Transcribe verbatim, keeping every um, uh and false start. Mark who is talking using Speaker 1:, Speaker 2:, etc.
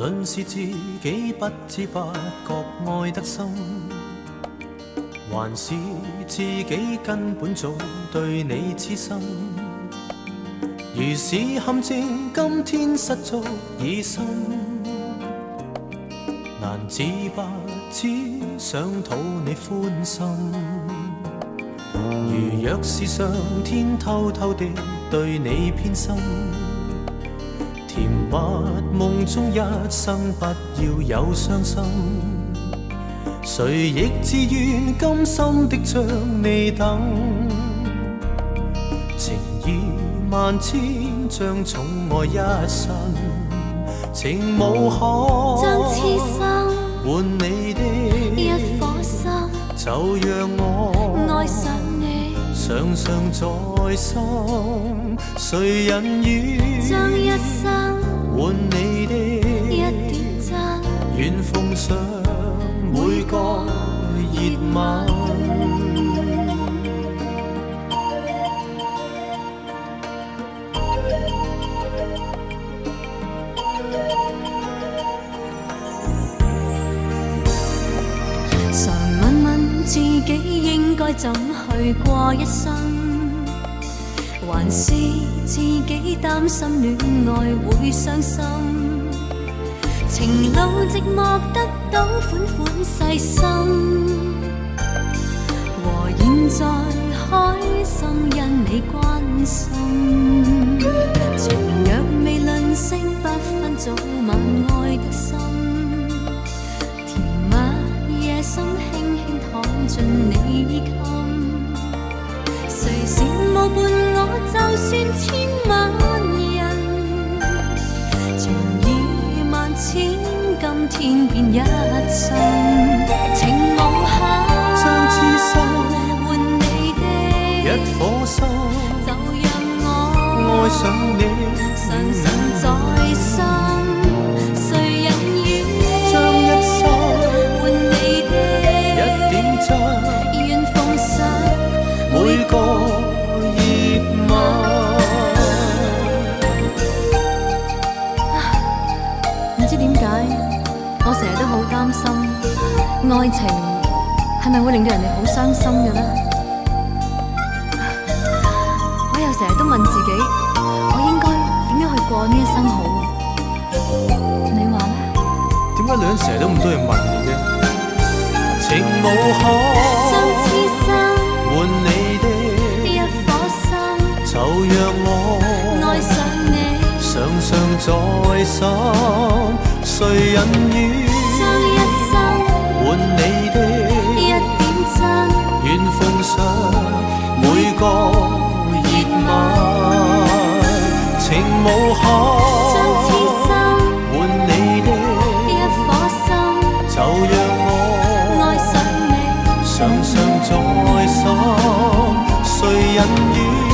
Speaker 1: 论是自己不知不觉爱得深，还是自己根本早对你痴心。如是陷阱，今天失足已深，难自拔，只想讨你欢心。如若是上天偷偷地对你偏心，甜蜜梦中一生不要有伤心。谁亦自愿甘心的将你等，情意萬千，將寵愛一生，情無可
Speaker 2: 將痴心
Speaker 1: 換你的
Speaker 2: 一顆心，
Speaker 1: 就讓我
Speaker 2: 愛上你，
Speaker 1: 常常在心。誰人願
Speaker 2: 將一生
Speaker 1: 換你的
Speaker 2: 一點真，
Speaker 1: 願奉上每個熱吻。
Speaker 2: 常問問自己應該怎去過一生，還是自己擔心戀愛會傷心。情路寂寞得到款款細心，和現在開心因你關心。情若未吝嗇，不分早晚愛得深。夜深輕輕躺進你衣襟，誰羨慕伴我就算千萬人，情意萬千，今天變一生。情無限，
Speaker 1: 將痴心
Speaker 2: 換你的
Speaker 1: 一顆心，
Speaker 2: 就讓我
Speaker 1: 愛上你，
Speaker 2: 常常在心。願奉上
Speaker 1: 每個熱吻。
Speaker 2: 唔知點解，我成日都好擔心，愛情係咪會令到人哋好傷心嘅呢？我又成日都問自己，我應該點樣去過呢一生好？你話呢？
Speaker 1: 點解女人成日都咁多嘢問嘅啫？情無可
Speaker 2: 將痴心
Speaker 1: 換你的
Speaker 2: 一顆心，
Speaker 1: 就讓我
Speaker 2: 愛上你，
Speaker 1: 常常在心。誰人願
Speaker 2: 將一生
Speaker 1: 換你的
Speaker 2: 一點真，
Speaker 1: 願奉上每個熱吻。情無可
Speaker 2: 將痴心
Speaker 1: 換你的
Speaker 2: 一顆心，
Speaker 1: 就讓我常常在心，誰人願